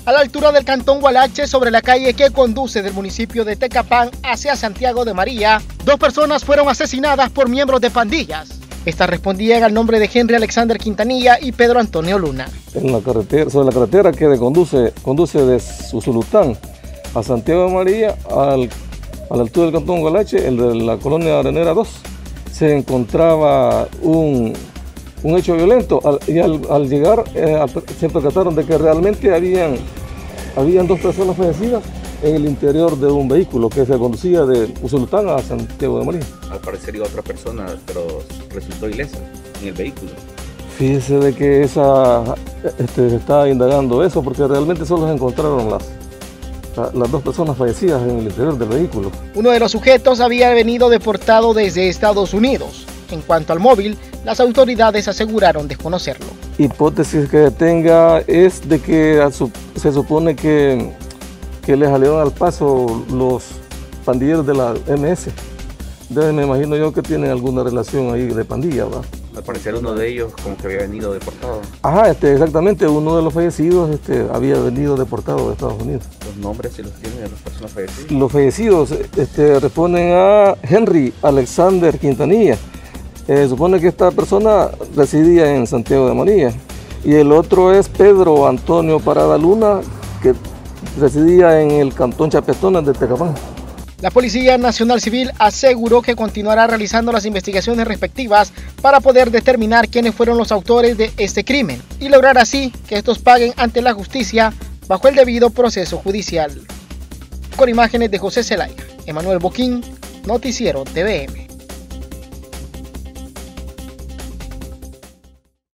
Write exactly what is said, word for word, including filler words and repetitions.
A la altura del cantón Gualache, sobre la calle que conduce del municipio de Tecapán hacia Santiago de María, dos personas fueron asesinadas por miembros de pandillas. Estas respondían al nombre de Henry Alexander Quintanilla y Pedro Antonio Luna. En la carretera, sobre la carretera que conduce, conduce de Usulután a Santiago de María, al, a la altura del cantón Gualache, el de la colonia Arenera dos, se encontraba un, un hecho violento al, y al, al llegar eh, se percataron de que realmente habían, habían dos personas fallecidas en el interior de un vehículo que se conducía de Usulután a Santiago de María. Al parecer iba otra persona, pero resultó ilesa en el vehículo. Fíjese de que esa, este, se está indagando eso porque realmente solo se encontraron las, las dos personas fallecidas en el interior del vehículo. Uno de los sujetos había venido deportado desde Estados Unidos. En cuanto al móvil, las autoridades aseguraron desconocerlo. Hipótesis que tenga es de que se supone que, que le salieron al paso los pandilleros de la eme ese. Entonces me imagino yo que tienen alguna relación ahí de pandilla, ¿verdad? Al parecer uno de ellos como que había venido deportado. Ajá, este, exactamente, uno de los fallecidos este, había venido deportado de Estados Unidos. ¿Los nombres si los tienen de las personas fallecidas? Los fallecidos este, responden a Henry Alexander Quintanilla. Eh, supone que esta persona residía en Santiago de María. Y el otro es Pedro Antonio Parada Luna, que residía en el cantón Chapetones de Tecapán. La Policía Nacional Civil aseguró que continuará realizando las investigaciones respectivas para poder determinar quiénes fueron los autores de este crimen y lograr así que estos paguen ante la justicia bajo el debido proceso judicial. Con imágenes de José Zelaya, Emanuel Boquín, Noticiero T V M.